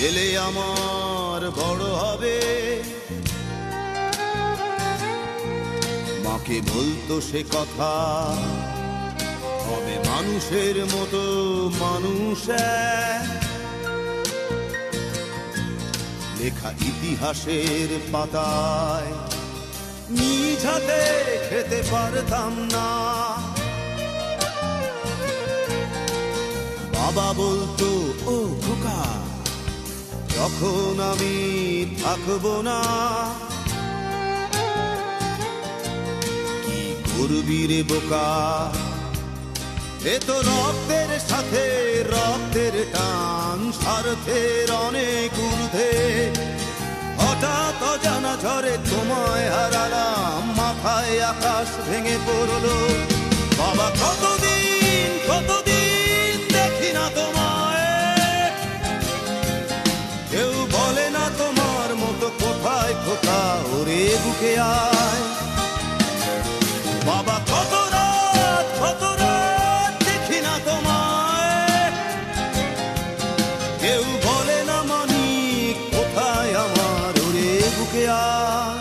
ছেলে আমার বড় হবে, মাকে বলতো সে কথা, হবে মানুষের মতো মানুষ। লেখা ইতিহাসের পাতায় নিজ হাতে খেতে পারতাম না। বাবা বলতো, ও খোকা, যখন আমি থাকবো না, কি করবি রে বোকা, এ তো রক্তের সাথে রক্তের টান, স্বার্থের অনেক ঊর্ধ্বে। হঠাৎ অজানা ঝড়ে তোমায় হারালাম, মাথায় আকাশ ভেঙে পড়লো। বাবা কতদিন কতদিন দেখি না তোমায়, কেউ বলে না তোমার মতো কোথায় খোকা, ওরে বুকে আয়। বাবা কত রাত কত রাত দেখি না তোমায়, কেউ বলে না মানিক কোথায় আমার, ওরে বুকে আয়।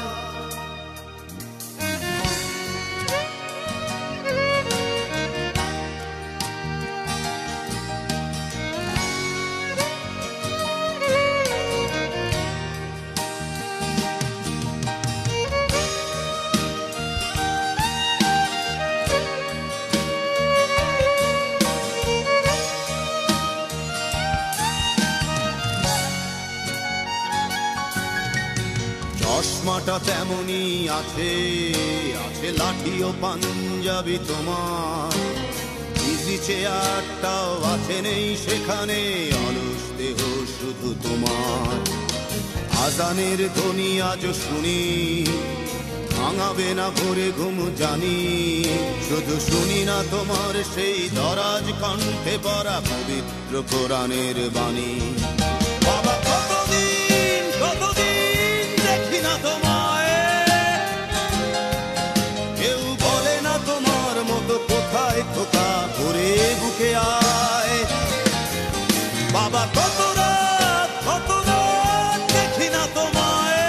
চশমাটা তেমনি আছে, আছে লাঠি ও পাঞ্জাবি তোমার, ইজি চেয়ারটাও আছে নেই সেখানে, অলস দেহ শুধু তোমার। আজানের ধ্বনি আজ শুনি, ভাঙাবে না ভোরে ঘুম জানি, শুধু শুনি না তোমার সেই দরাজ কণ্ঠে পড়া পবিত্র কোরআনের বাণী। বাবা কতদিন কতদিন দেখি না তোমায়, কেউ বলে না তোমার মতো কোথায় খোকা, ওরে বুকে আয়। বাবা কত রাত দেখি না তোমায়,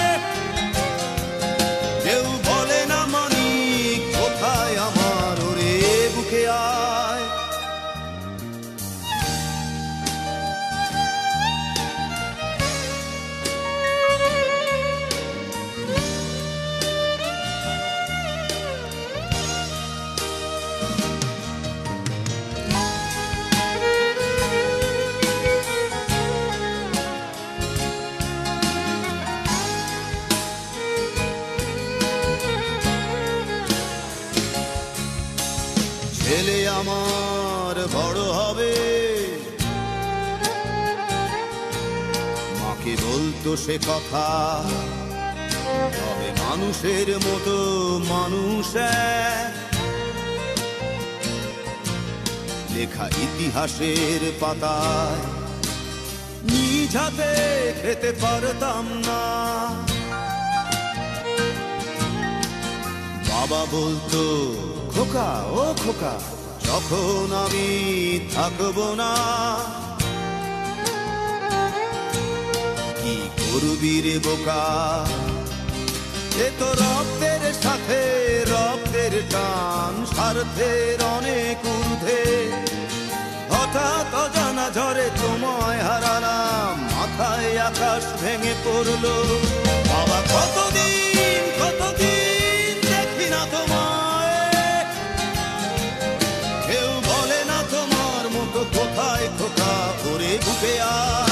কেউ বলে না মানিক কোথায় আমার, ওরে বুকে আয়। ছেলে আমার বড় হবে, মাকে বলতো সে কথা, হবে মানুষের মতো মানুষ। লেখা ইতিহাসের পাতায় নিজ হাতে খেতে পারতাম না। বাবা বলতো, খোকা ও খোকা, যখন আমি থাকবো না, কি করবি রে বোকা, এ তো রক্তের সাথে রক্তের টান, স্বার্থের অনেক ঊর্ধ্বে। হঠাৎ অজানা ঝড়ে তোমায় হারালাম, মাথায় আকাশ ভেঙে পড়লো। বাবা কতদিন কতদিন দেখি না তোমায়, কেউ বলে না তোমার মতো কোথায় খোকা, ওরে বুকে আয়।